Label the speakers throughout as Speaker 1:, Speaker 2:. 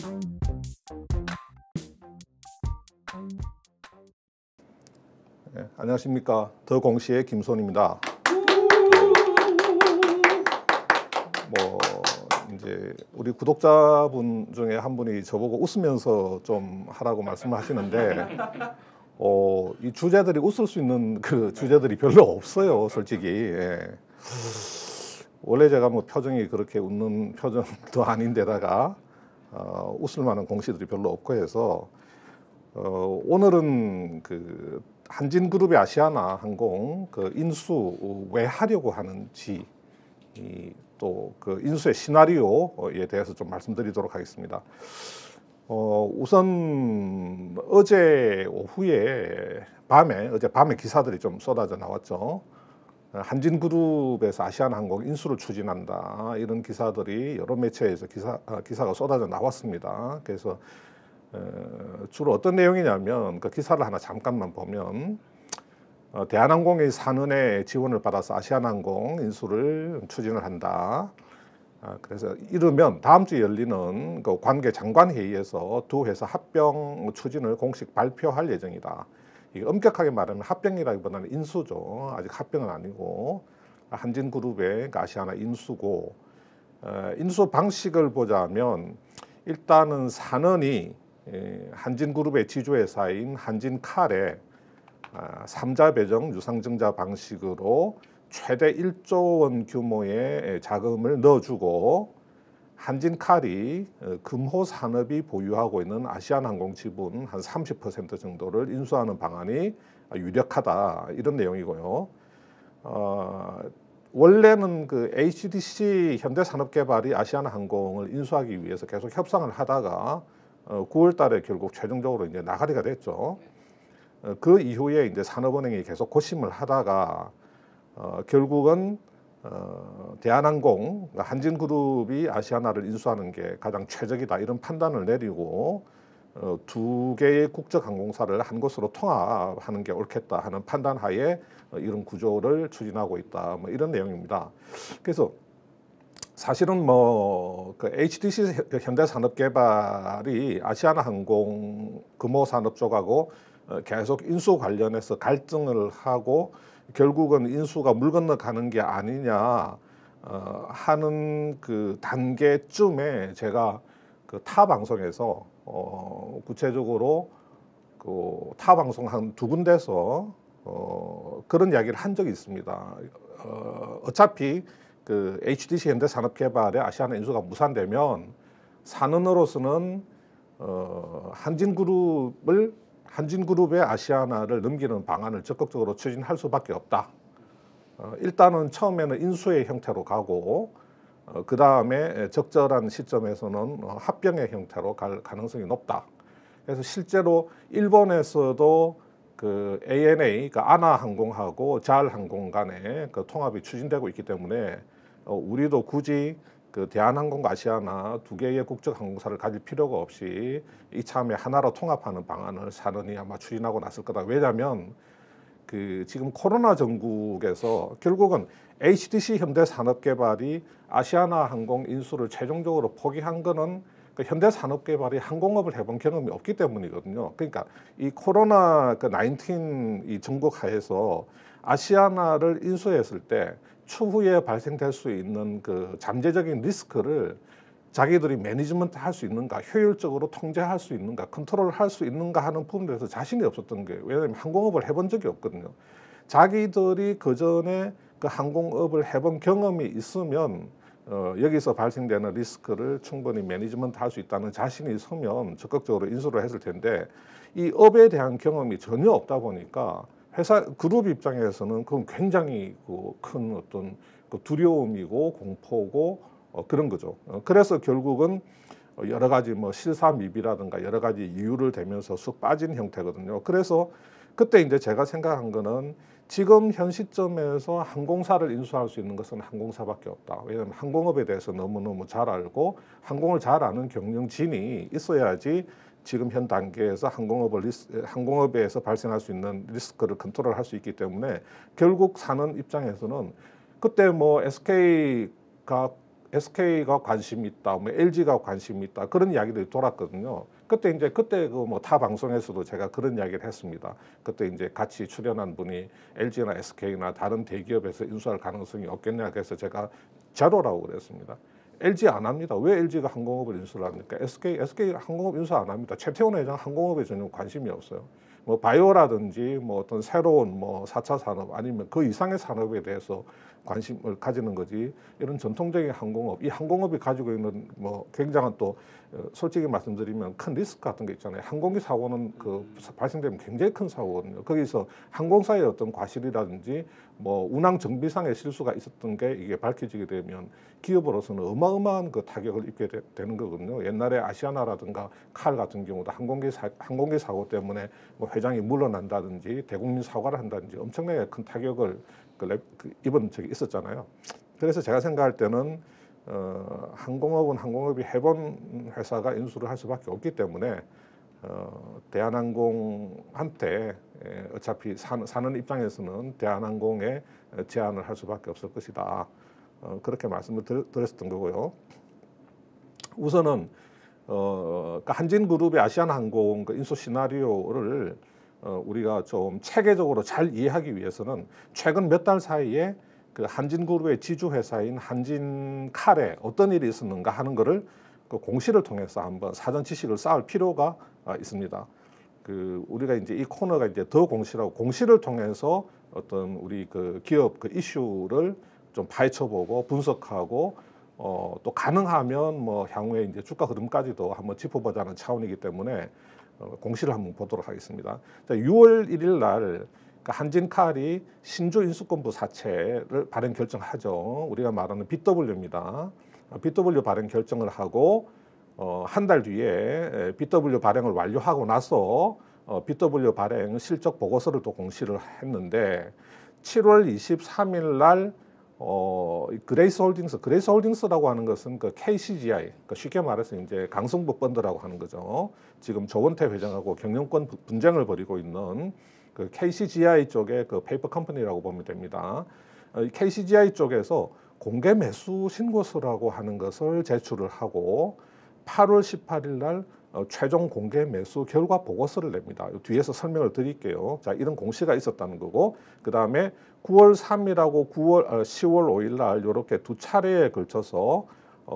Speaker 1: 네, 안녕하십니까. 더 공시의 김손입니다. 뭐 이제 우리 구독자분 중에 한 분이 저보고 웃으면서 좀 하라고 말씀을 하시는데 이 주제들이 웃을 수 있는 그 주제들이 별로 없어요, 솔직히. 예. 원래 제가 뭐 표정이 그렇게 웃는 표정도 아닌데다가 웃을 만한 공시들이 별로 없고 해서 오늘은 그 한진그룹의 아시아나 항공 그 인수 왜 하려고 하는지 또 그 인수의 시나리오에 대해서 좀 말씀드리도록 하겠습니다. 우선 어제 밤에 기사들이 좀 쏟아져 나왔죠. 한진그룹에서 아시아나항공 인수를 추진한다, 이런 기사들이 여러 매체에서 기사가 쏟아져 나왔습니다. 그래서 주로 어떤 내용이냐면, 그 기사를 하나 잠깐만 보면 대한항공이 산은의 지원을 받아서 아시아나항공 인수를 추진을 한다. 그래서 이르면 다음 주에 열리는 그 관계 장관 회의에서 두 회사 합병 추진을 공식 발표할 예정이다. 이게 엄격하게 말하면 합병이라기보다는 인수죠. 아직 합병은 아니고 한진그룹의 아시아나 인수고, 인수 방식을 보자면 일단은 산은이 한진그룹의 지주회사인 한진칼에 3자 배정 유상증자 방식으로 최대 1조 원 규모의 자금을 넣어주고, 한진칼이 금호산업이 보유하고 있는 아시아나항공 지분 한 30% 정도를 인수하는 방안이 유력하다, 이런 내용이고요. 원래는 그 HDC 현대산업개발이 아시아나항공을 인수하기 위해서 계속 협상을 하다가 9월 달에 결국 최종적으로 이제 나가리가 됐죠. 그 이후에 이제 산업은행이 계속 고심을 하다가 결국은 대한항공, 한진그룹이 아시아나를 인수하는 게 가장 최적이다, 이런 판단을 내리고 두 개의 국적항공사를 한 곳으로 통합하는 게 옳겠다 하는 판단 하에 이런 구조를 추진하고 있다, 뭐 이런 내용입니다. 그래서 사실은 그 HDC 현대산업개발이 아시아나항공 금호산업 쪽하고 계속 인수 관련해서 갈등을 하고 결국은 인수가 물 건너가는 게 아니냐 하는 그 단계쯤에 제가 그 타 방송에서 구체적으로 그 타 방송 한 두 군데서 그런 이야기를 한 적이 있습니다. 어차피 그 HDC 현대산업개발의 아시아나 인수가 무산되면 산은으로서는 한진그룹의 아시아나를 넘기는 방안을 적극적으로 추진할 수밖에 없다. 일단은 처음에는 인수의 형태로 가고 그 다음에 적절한 시점에서는 합병의 형태로 갈 가능성이 높다. 그래서 실제로 일본에서도 그 ANA, 그 아나항공하고 자알항공 간의 그 통합이 추진되고 있기 때문에 우리도 굳이 그 대한항공과 아시아나 두 개의 국적항공사를 가질 필요가 없이 이참에 하나로 통합하는 방안을 산은이 아마 추진하고 났을 거다. 왜냐하면 그 지금 코로나 전국에서 결국은 HDC 현대산업개발이 아시아나항공 인수를 최종적으로 포기한 거는 그 현대산업개발이 항공업을 해본 경험이 없기 때문이거든요. 그러니까 이 코로나 그19 이 전국 하에서 아시아나를 인수했을 때 추후에 발생될 수 있는 그 잠재적인 리스크를 자기들이 매니지먼트 할 수 있는가, 효율적으로 통제할 수 있는가, 컨트롤 할 수 있는가 하는 부분에 대해서 자신이 없었던 거예요. 왜냐하면 항공업을 해본 적이 없거든요. 자기들이 그 전에 그 항공업을 해본 경험이 있으면 여기서 발생되는 리스크를 충분히 매니지먼트 할 수 있다는 자신이 있으면 적극적으로 인수를 했을 텐데, 이 업에 대한 경험이 전혀 없다 보니까 회사 그룹 입장에서는 그건 굉장히 큰 어떤 두려움이고 공포고 그런 거죠. 그래서 결국은 여러 가지 뭐 실사미비라든가 여러 가지 이유를 대면서 쑥 빠진 형태거든요. 그래서 그때 이제 제가 생각한 거는 지금 현 시점에서 항공사를 인수할 수 있는 것은 항공사밖에 없다. 왜냐하면 항공업에 대해서 너무너무 잘 알고 항공을 잘 아는 경영진이 있어야지 지금 현 단계에서 항공업에서 발생할 수 있는 리스크를 컨트롤할 수 있기 때문에 결국 사는 입장에서는 그때 뭐 SK가 관심이 있다, 뭐 LG가 관심이 있다 그런 이야기들이 돌았거든요. 그때 그 뭐 타 방송에서도 제가 그런 이야기를 했습니다. 그때 이제 같이 출연한 분이 LG나 SK나 다른 대기업에서 인수할 가능성이 없겠냐 그래서 제가 제로라고 그랬습니다. LG 안 합니다. 왜 LG가 항공업을 인수를 합니까? SK 항공업 인수 안 합니다. 최태원 회장 항공업에 전혀 관심이 없어요. 뭐 바이오라든지 뭐 어떤 새로운 뭐 4차 산업 아니면 그 이상의 산업에 대해서 관심을 가지는 거지 이런 전통적인 항공업 이 항공업이 가지고 있는 뭐 굉장한 또 솔직히 말씀드리면 큰 리스크 같은 게 있잖아요. 항공기 사고는 그 발생되면 굉장히 큰 사고거든요. 거기서 항공사의 어떤 과실이라든지 뭐 운항 정비상의 실수가 있었던 게 이게 밝혀지게 되면 기업으로서는 어마어마한 그 타격을 입게 되는 거거든요. 옛날에 아시아나라든가 칼 같은 경우도 항공기 사고 때문에 뭐 회장이 물러난다든지 대국민 사과를 한다든지 엄청나게 큰 타격을 입은 적이 있었잖아요. 그래서 제가 생각할 때는 항공업은 항공업이 해본 회사가 인수를 할 수밖에 없기 때문에 대한항공한테 어차피 사는 입장에서는 대한항공에 제안을 할 수밖에 없을 것이다. 그렇게 말씀을 드렸었던 거고요. 우선은 한진그룹의 아시아나항공 그 인수 시나리오를 우리가 좀 체계적으로 잘 이해하기 위해서는 최근 몇 달 사이에 그 한진그룹의 지주회사인 한진칼에 어떤 일이 있었는가 하는 것을 그 공시를 통해서 한번 사전 지식을 쌓을 필요가 있습니다. 그 우리가 이제 이 코너가 이제 더 공시라고 공시를 통해서 어떤 우리 그 기업 그 이슈를 좀 파헤쳐보고 분석하고 또 가능하면 뭐 향후에 이제 주가 흐름까지도 한번 짚어보자는 차원이기 때문에 공시를 한번 보도록 하겠습니다. 자, 6월 1일 날 한진칼이 신주 인수권부 사채를 발행 결정하죠. 우리가 말하는 BW입니다. BW 발행 결정을 하고 한 달 뒤에 BW 발행을 완료하고 나서 BW 발행 실적 보고서를 또 공시를 했는데 7월 23일 날 그레이스 홀딩스라고 하는 것은 그 KCGI, 그러니까 쉽게 말해서 이제 강성부 펀드라고 하는 거죠. 지금 조원태 회장하고 경영권 분쟁을 벌이고 있는 그 KCGI 쪽의 그 페이퍼 컴퍼니라고 보면 됩니다. KCGI 쪽에서 공개 매수 신고서라고 하는 것을 제출을 하고 8월 18일 날 최종 공개 매수 결과 보고서를 냅니다. 뒤에서 설명을 드릴게요. 자, 이런 공시가 있었다는 거고, 그 다음에 9월 3일하고 10월 5일 날 이렇게 두 차례에 걸쳐서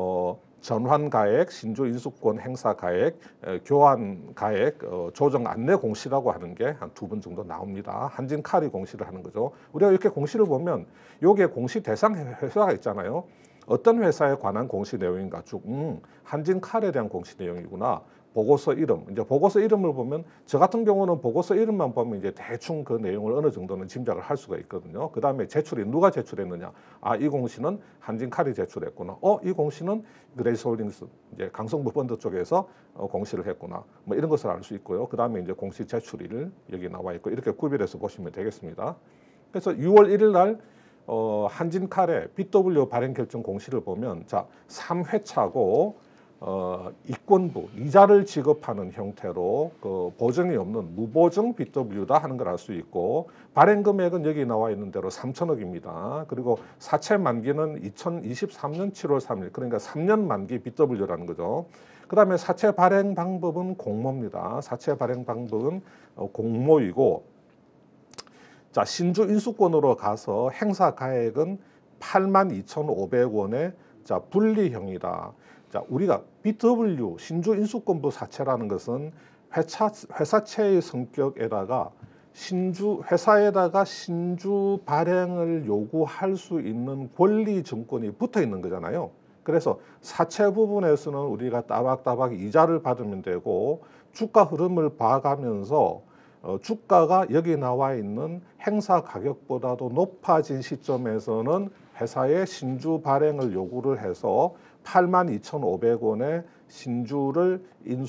Speaker 1: 전환 가액, 신주 인수권 행사 가액, 교환 가액, 조정 안내 공시라고 하는 게 한 2번 정도 나옵니다. 한진칼이 공시를 하는 거죠. 우리가 이렇게 공시를 보면 여기에 공시 대상 회사가 있잖아요. 어떤 회사에 관한 공시 내용인가 쭉 한진칼에 대한 공시 내용이구나. 보고서 이름, 이제 보고서 이름을 보면 저 같은 경우는 보고서 이름만 보면 이제 대충 그 내용을 어느 정도는 짐작을 할 수가 있거든요. 그 다음에 제출이 누가 제출했느냐? 아, 이 공시는 한진칼이 제출했구나. 이 공시는 그레이스홀딩스 이제 강성부 펀드 쪽에서 공시를 했구나. 뭐 이런 것을 알 수 있고요. 그 다음에 이제 공시 제출일 여기 나와 있고 이렇게 구별해서 보시면 되겠습니다. 그래서 6월 1일 날 한진칼의 BW 발행 결정 공시를 보면 자 3회차고 이권부 이자를 지급하는 형태로 그 보증이 없는 무보증 BW다 하는 걸 알 수 있고 발행 금액은 여기 나와 있는 대로 3천억입니다. 그리고 사채 만기는 2023년 7월 3일 그러니까 3년 만기 BW라는 거죠. 그 다음에 사채 발행 방법은 공모입니다. 사채 발행 방법은 공모이고 자 신주 인수권으로 가서 행사 가액은 82,500원의 자 분리형이다. 자, 우리가 BW 신주 인수권부 사채라는 것은 회사채의 성격에다가 회사에다가 신주 발행을 요구할 수 있는 권리 증권이 붙어 있는 거잖아요. 그래서 사채 부분에서는 우리가 따박따박 이자를 받으면 되고 주가 흐름을 봐가면서 주가가 여기 나와 있는 행사 가격보다도 높아진 시점에서는 회사에 신주 발행을 요구를 해서 82,500원의 신주를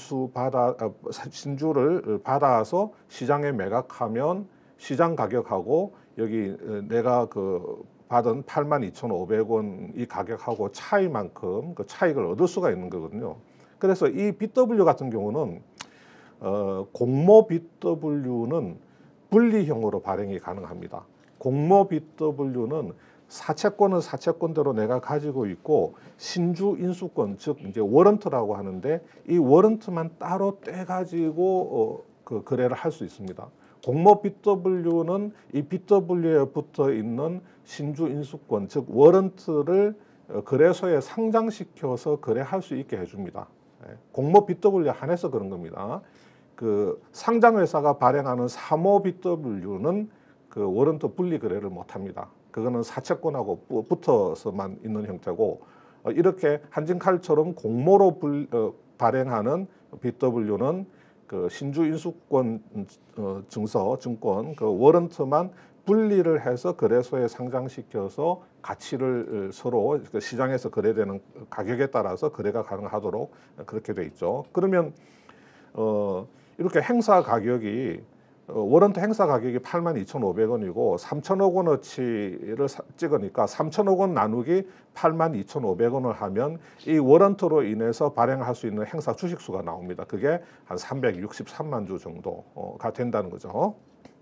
Speaker 1: 받아서 시장에 매각하면 시장 가격하고 여기 내가 그 받은 82,500원 이 가격하고 차이만큼 그 차익을 얻을 수가 있는 거거든요. 그래서 이 BW 같은 경우는 공모 BW는 분리형으로 발행이 가능합니다. 공모 BW는 사채권은 사채권대로 내가 가지고 있고 신주 인수권 즉 이제 워런트라고 하는데 이 워런트만 따로 떼 가지고 그 거래를 할 수 있습니다. 공모 BW는 이 BW에 붙어 있는 신주 인수권 즉 워런트를 거래소에 상장시켜서 거래할 수 있게 해줍니다. 공모 BW 한해서 그런 겁니다. 그 상장회사가 발행하는 사모 BW는 그 워런트 분리 거래를 못합니다. 그거는 사채권하고 붙어서만 있는 형태고 이렇게 한진칼처럼 공모로 발행하는 BW는 그 신주 인수권 증서 증권 그 워런트만 분리를 해서 거래소에 상장시켜서 가치를 서로 시장에서 거래되는 가격에 따라서 거래가 가능하도록 그렇게 돼 있죠. 그러면 이렇게 행사 가격이 워런트 행사 가격이 82,500원이고 3천억 원어치를 찍으니까 3천억 원 나누기 82,500원을 하면 이 워런트로 인해서 발행할 수 있는 행사 주식수가 나옵니다. 그게 한 363만 주 정도가 된다는 거죠.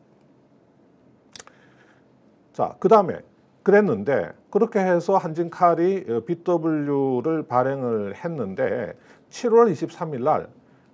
Speaker 1: 자, 그 다음에 그랬는데 그렇게 해서 한진칼이 BW를 발행을 했는데 7월 23일 날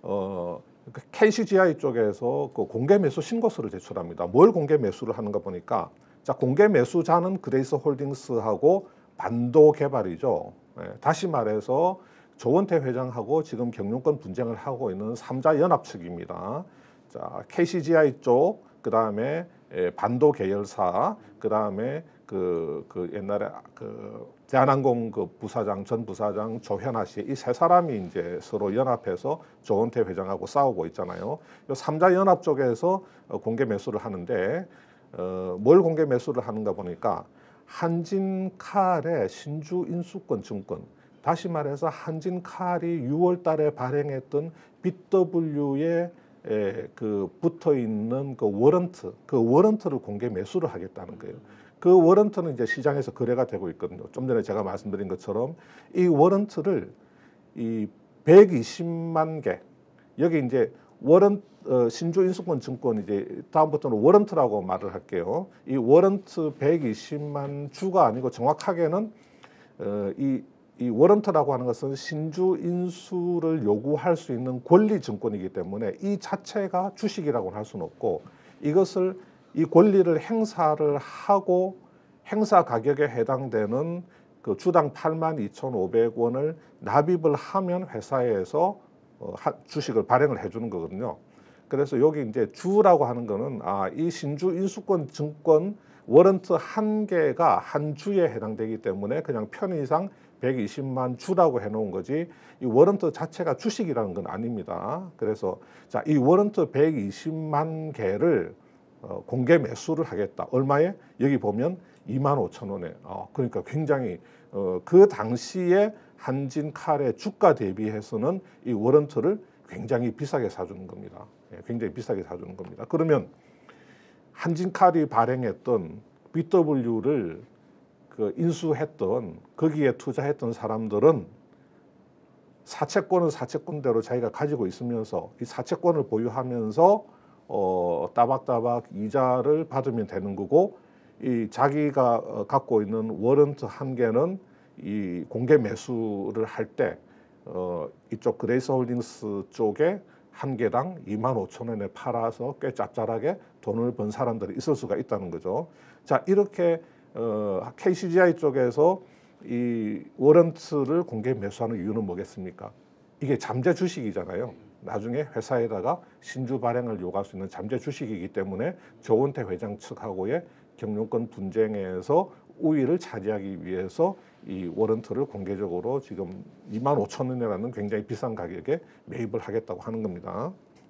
Speaker 1: KCGI 쪽에서 그 공개 매수 신고서를 제출합니다. 뭘 공개 매수를 하는가 보니까 자 공개 매수자는 그레이스 홀딩스하고 반도 개발이죠. 다시 말해서 조원태 회장하고 지금 경영권 분쟁을 하고 있는 3자 연합 측입니다. 자 KCGI 쪽, 그 다음에 반도 계열사, 그 다음에 그 옛날에 그 대한항공 그 부사장 전 부사장 조현아 씨 이 세 사람이 이제 서로 연합해서 조원태 회장하고 싸우고 있잖아요. 이 3자 연합 쪽에서 공개 매수를 하는데 뭘 공개 매수를 하는가 보니까 한진칼의 신주 인수권 증권, 다시 말해서 한진칼이 6월 달에 발행했던 BW에 그 붙어 있는 그 워런트, 그 워런트를 공개 매수를 하겠다는 거예요. 그 워런트는 이제 시장에서 거래가 되고 있거든요. 좀 전에 제가 말씀드린 것처럼 이 워런트를 이 120만 개, 여기 이제 신주 인수권 증권 이제 다음부터는 워런트라고 말을 할게요. 이 워런트 120만 주가 아니고 정확하게는 이 워런트라고 하는 것은 신주 인수를 요구할 수 있는 권리 증권이기 때문에 이 자체가 주식이라고는 할 수는 없고 이것을 이 권리를 행사를 하고 행사 가격에 해당되는 그 주당 82,500원을 납입을 하면 회사에서 주식을 발행을 해주는 거거든요. 그래서 여기 이제 주라고 하는 거는 이 신주 인수권 증권 워런트 한 개가 한 주에 해당되기 때문에 그냥 편의상 120만 주라고 해놓은 거지 이 워런트 자체가 주식이라는 건 아닙니다. 그래서 자, 이 워런트 120만 개를 공개 매수를 하겠다. 얼마에? 여기 보면 25,000원에. 그러니까 굉장히 그 당시에 한진칼의 주가 대비해서는 이 워런트를 굉장히 비싸게 사주는 겁니다. 굉장히 비싸게 사주는 겁니다. 그러면 한진칼이 발행했던 BW를 그 인수했던 거기에 투자했던 사람들은 사채권은 사채권대로 자기가 가지고 있으면서 이 사채권을 보유하면서 따박따박 이자를 받으면 되는 거고 이 자기가 갖고 있는 워런트 한 개는 이 공개 매수를 할 때 이쪽 그레이스 홀딩스 쪽에 한 개당 25,000원에 팔아서 꽤 짭짤하게 돈을 번 사람들이 있을 수가 있다는 거죠. 자, 이렇게 KCGI 쪽에서 이 워런트를 공개 매수하는 이유는 뭐겠습니까? 이게 잠재 주식이잖아요. 나중에 회사에다가 신주 발행을 요구할 수 있는 잠재 주식이기 때문에 조원태 회장 측하고의 경영권 분쟁에서 우위를 차지하기 위해서 이 워런트를 공개적으로 지금 25,000원이라는 굉장히 비싼 가격에 매입을 하겠다고 하는 겁니다.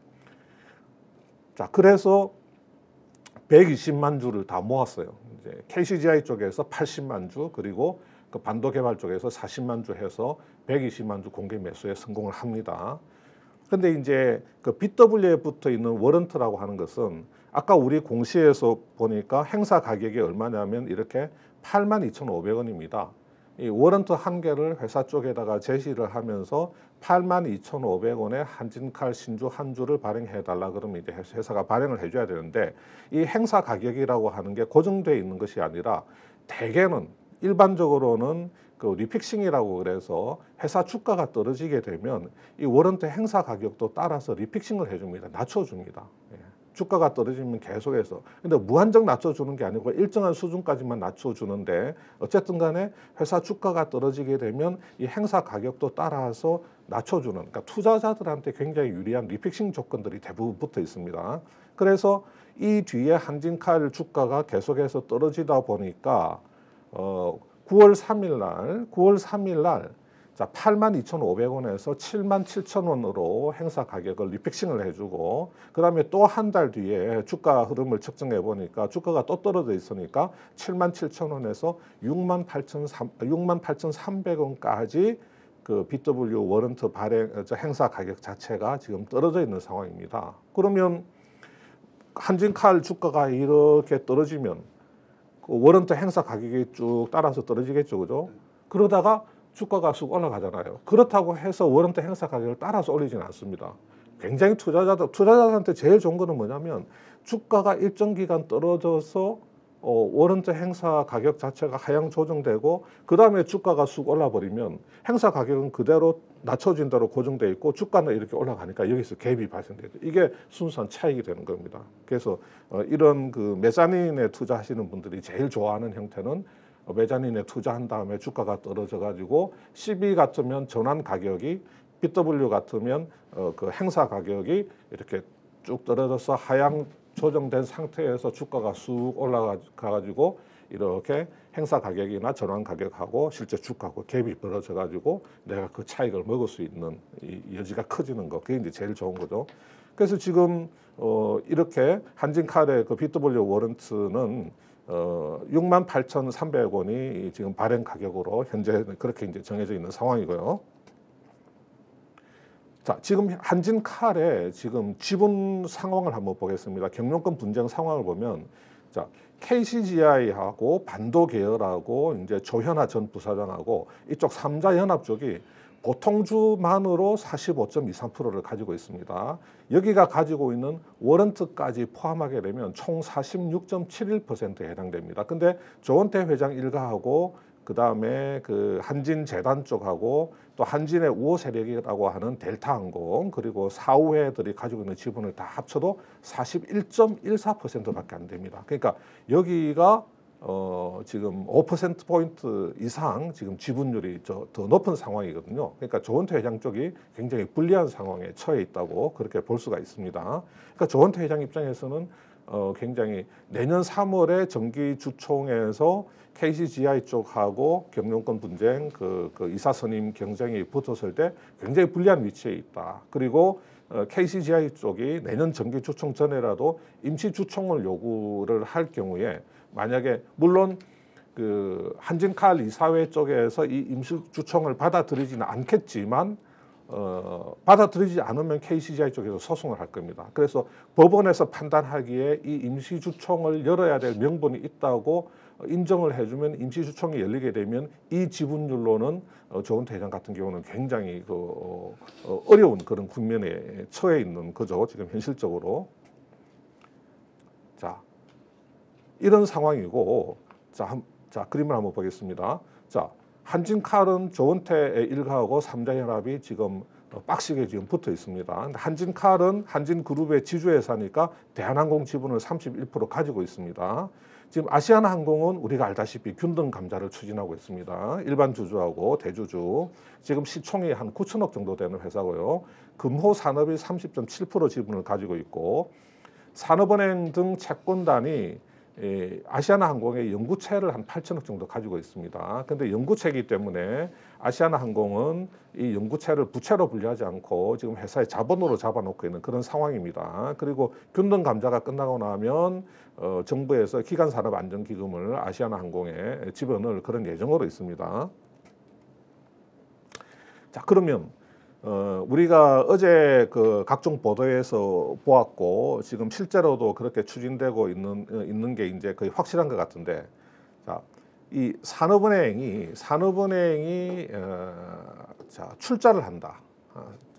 Speaker 1: 자, 그래서 120만 주를 다 모았어요. 이제 KCGI 쪽에서 80만 주, 그리고 그 반도 개발 쪽에서 40만 주 해서 120만 주 공개 매수에 성공을 합니다. 근데 이제 그 BW에 붙어 있는 워런트라고 하는 것은 아까 우리 공시에서 보니까 행사 가격이 얼마냐면 이렇게 82,500원입니다. 이 워런트 한 개를 회사 쪽에다가 제시를 하면서 82,500원에 한진칼 신주 한 주를 발행해 달라 그러면 이제 회사가 발행을 해줘야 되는데 이 행사 가격이라고 하는 게 고정되어 있는 것이 아니라 대개는 일반적으로는 그 리픽싱이라고 그래서 회사 주가가 떨어지게 되면 이 워런트 행사 가격도 따라서 리픽싱을 해줍니다. 낮춰줍니다. 예. 주가가 떨어지면 계속해서. 근데 무한정 낮춰주는 게 아니고 일정한 수준까지만 낮춰주는데 어쨌든 간에 회사 주가가 떨어지게 되면 이 행사 가격도 따라서 낮춰주는, 그러니까 투자자들한테 굉장히 유리한 리픽싱 조건들이 대부분 붙어 있습니다. 그래서 이 뒤에 한진칼 주가가 계속해서 떨어지다 보니까 9월 3일 날 자, 82,500원에서 77,000원으로 행사 가격을 리픽싱을 해주고, 그 다음에 또 한 달 뒤에 주가 흐름을 측정해 보니까 주가가 또 떨어져 있으니까 77,000원에서 68,300원까지 그 BW 워런트 발행 행사 가격 자체가 지금 떨어져 있는 상황입니다. 그러면 한진칼 주가가 이렇게 떨어지면 그 워런트 행사 가격이 쭉 따라서 떨어지겠죠, 그죠? 그러다가 주가가 쑥 올라가잖아요. 그렇다고 해서 워런트 행사 가격을 따라서 올리지는 않습니다. 굉장히 투자자들한테 제일 좋은 거는 뭐냐면 주가가 일정 기간 떨어져서 워런트 행사 가격 자체가 하향 조정되고 그 다음에 주가가 쑥 올라버리면 행사 가격은 그대로 낮춰진 대로 고정돼 있고 주가는 이렇게 올라가니까 여기서 갭이 발생되죠. 이게 순수한 차익이 되는 겁니다. 그래서 이런 그 메자닌에 투자하시는 분들이 제일 좋아하는 형태는 메자닌에 투자한 다음에 주가가 떨어져 가지고 CB 같으면 전환 가격이, BW 같으면 그 행사 가격이 이렇게 쭉 떨어져서 하향 조정된 상태에서 주가가 쑥 올라가 가지고 이렇게 행사 가격이나 전환 가격하고 실제 주가하고 갭이 벌어져 가지고 내가 그 차익을 먹을 수 있는 이 여지가 커지는 거, 그게 이제 제일 좋은 거죠. 그래서 지금 이렇게 한진칼의 그 BW 워런트는 68,300원이 지금 발행 가격으로 현재 그렇게 이제 정해져 있는 상황이고요. 자, 지금 한진칼의 지금 지분 상황을 한번 보겠습니다. 경영권 분쟁 상황을 보면, 자, KCGI하고 반도 계열하고 이제 조현아 전 부사장하고 이쪽 3자 연합 쪽이 보통주만으로 45.23%를 가지고 있습니다. 여기가 가지고 있는 워런트까지 포함하게 되면 총 46.71%에 해당됩니다. 근데 조원태 회장 일가하고 그 다음에 그 한진재단 쪽하고 또 한진의 우호 세력이라고 하는 델타항공 그리고 사우회들이 가지고 있는 지분을 다 합쳐도 41.14%밖에 안 됩니다. 그러니까 여기가 지금 5%포인트 이상 지금 지분율이 더 높은 상황이거든요. 그러니까 조원태 회장 쪽이 굉장히 불리한 상황에 처해 있다고 그렇게 볼 수가 있습니다. 그러니까 조원태 회장 입장에서는 굉장히 내년 3월에 정기주총에서 KCGI 쪽하고 경영권 분쟁 그 이사 선임 경쟁이 붙었을 때 굉장히 불리한 위치에 있다. 그리고 KCGI 쪽이 내년 정기주총 전에라도 임시주총을 요구를 할 경우에 만약에 물론 그 한진칼 이사회 쪽에서 이 임시주총을 받아들이지는 않겠지만 받아들이지 않으면 KCGI 쪽에서 소송을 할 겁니다. 그래서 법원에서 판단하기에 이 임시주총을 열어야 될 명분이 있다고 인정을 해주면 임시주총이 열리게 되면 이 지분율로는 조원태 회장 같은 경우는 굉장히 어려운 그런 국면에 처해 있는 거죠. 지금 현실적으로. 자, 이런 상황이고, 자, 그림을 한번 보겠습니다. 자, 한진칼은 조원태의 일가하고 3자 연합이 지금 빡시게 지금 붙어 있습니다. 한진칼은 한진그룹의 지주회사니까 대한항공 지분을 31% 가지고 있습니다. 지금 아시아나항공은 우리가 알다시피 균등 감자를 추진하고 있습니다. 일반 주주하고 대주주. 지금 시총이 한 9천억 정도 되는 회사고요. 금호산업이 30.7% 지분을 가지고 있고, 산업은행 등 채권단이 아시아나항공의 연구체를 한 8천억 정도 가지고 있습니다. 근데 연구체이기 때문에 아시아나항공은 이 연구체를 부채로 분류하지 않고 지금 회사의 자본으로 잡아놓고 있는 그런 상황입니다. 그리고 균등 감자가 끝나고 나면 정부에서 기간산업안정기금을 아시아나항공에 집어넣을 그런 예정으로 있습니다. 자, 그러면 우리가 어제 그 각종 보도에서 보았고 지금 실제로도 그렇게 추진되고 있는 게 이제 거의 확실한 것 같은데, 자, 이 산업은행이 자, 출자를 한다.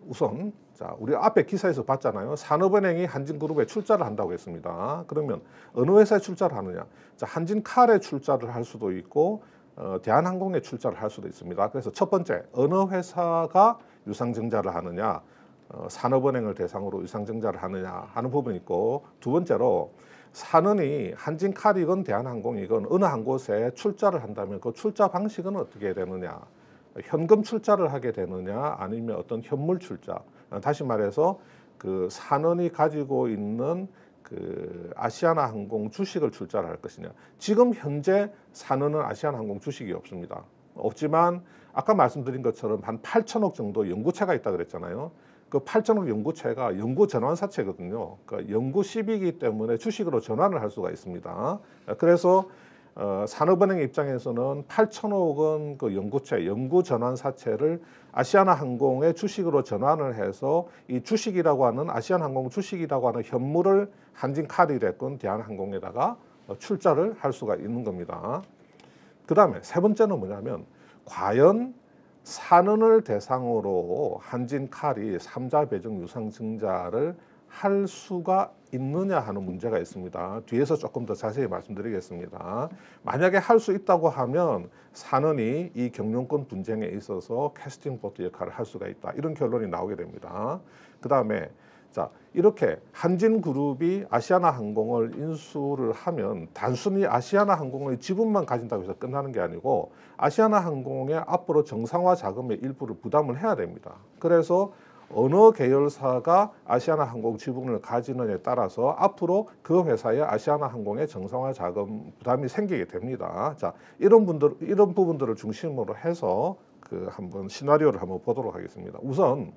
Speaker 1: 우선 자, 우리 앞에 기사에서 봤잖아요. 산업은행이 한진그룹에 출자를 한다고 했습니다. 그러면 어느 회사에 출자를 하느냐? 자, 한진칼에 출자를 할 수도 있고 대한항공에 출자를 할 수도 있습니다. 그래서 첫 번째, 어느 회사가 유상증자를 하느냐? 산업은행을 대상으로 유상증자를 하느냐 하는 부분이 있고, 두 번째로 산은이 한진칼이건 대한항공이건 어느 한 곳에 출자를 한다면 그 출자 방식은 어떻게 되느냐? 현금 출자를 하게 되느냐 아니면 어떤 현물 출자, 다시 말해서 그 산은이 가지고 있는 그 아시아나항공 주식을 출자를 할 것이냐. 지금 현재 산은은 아시아나항공 주식이 없습니다. 없지만 아까 말씀드린 것처럼 한 8천억 정도 연구체가 있다 그랬잖아요. 그 8천억 연구체가 연구 전환사채거든요. 그러니까 연구 시비이기 때문에 주식으로 전환을 할 수가 있습니다. 그래서 산업은행 입장에서는 8천억은 그 연구체, 연구 전환사채를 아시아나항공의 주식으로 전환을 해서 이 주식이라고 하는 아시아나항공 주식이라고 하는 현물을 한진칼이 됐건 대한항공에다가 출자를 할 수가 있는 겁니다. 그 다음에 세 번째는 뭐냐면 과연 산은을 대상으로 한진칼이 3자 배정 유상증자를 할 수가 있느냐 하는 문제가 있습니다. 뒤에서 조금 더 자세히 말씀드리겠습니다. 만약에 할 수 있다고 하면 산은이 이 경영권 분쟁에 있어서 캐스팅 보트 역할을 할 수가 있다. 이런 결론이 나오게 됩니다. 그 다음에 자, 이렇게 한진그룹이 아시아나항공을 인수를 하면 단순히 아시아나항공의 지분만 가진다고 해서 끝나는 게 아니고 아시아나항공의 앞으로 정상화 자금의 일부를 부담을 해야 됩니다. 그래서 어느 계열사가 아시아나항공 지분을 가지느냐에 따라서 앞으로 그 회사의 아시아나항공의 정상화 자금 부담이 생기게 됩니다. 자, 이런 부분들을 중심으로 해서 그 한번 시나리오를 한번 보도록 하겠습니다. 우선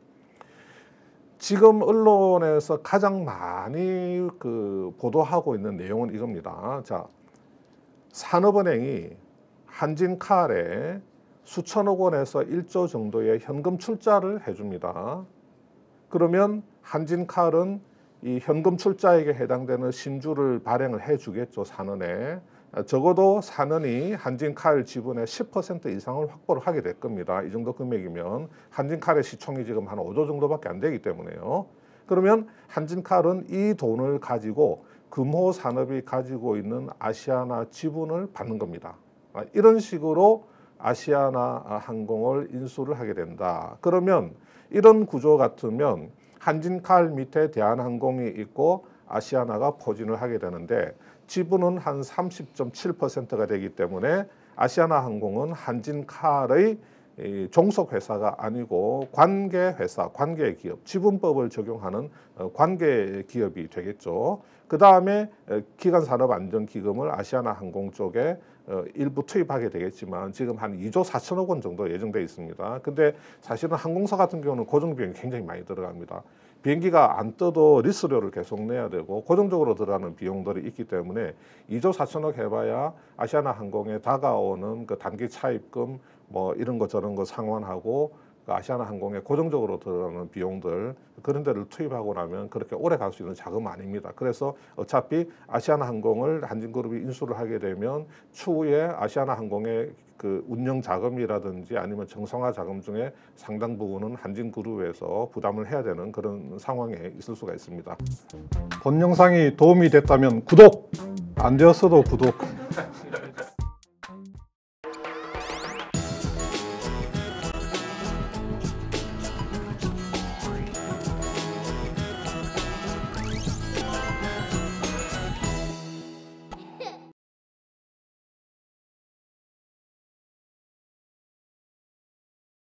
Speaker 1: 지금 언론에서 가장 많이 그 보도하고 있는 내용은 이겁니다. 자, 산업은행이 한진칼에 수천억 원에서 1조 정도의 현금 출자를 해줍니다. 그러면 한진칼은 이 현금 출자액에 해당되는 신주를 발행을 해주겠죠, 산은에. 적어도 산은이 한진칼 지분의 10% 이상을 확보를 하게 될 겁니다. 이 정도 금액이면 한진칼의 시총이 지금 한 5조 정도밖에 안 되기 때문에요. 그러면 한진칼은 이 돈을 가지고 금호산업이 가지고 있는 아시아나 지분을 받는 겁니다. 이런 식으로 아시아나항공을 인수를 하게 된다. 그러면 이런 구조 같으면 한진칼 밑에 대한항공이 있고 아시아나가 포진을 하게 되는데 지분은 한 30.7%가 되기 때문에 아시아나항공은 한진칼의 종속회사가 아니고 관계회사, 관계기업, 지분법을 적용하는 관계기업이 되겠죠. 그 다음에 기간산업안전기금을 아시아나항공 쪽에 일부 투입하게 되겠지만 지금 한 2조 4천억 원 정도 예정되어 있습니다. 근데 사실은 항공사 같은 경우는 고정비용이 굉장히 많이 들어갑니다. 비행기가 안 떠도 리스료를 계속 내야 되고 고정적으로 들어가는 비용들이 있기 때문에 2조 4천억 해봐야 아시아나항공에 다가오는 그 단기 차입금 뭐 이런 거 저런 거 상환하고 그 아시아나항공에 고정적으로 들어가는 비용들 그런 데를 투입하고 나면 그렇게 오래 갈 수 있는 자금은 아닙니다. 그래서 어차피 아시아나항공을 한진그룹이 인수를 하게 되면 추후에 아시아나항공의 그 운영 자금이라든지 아니면 정상화 자금 중에 상당 부분은 한진그룹에서 부담을 해야 되는 그런 상황에 있을 수가 있습니다. 본 영상이 도움이 됐다면 구독! 안 되었어도 구독!